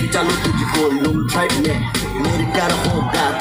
लेके चलो तुझको लूम साइड में, मेरे प्यार होगा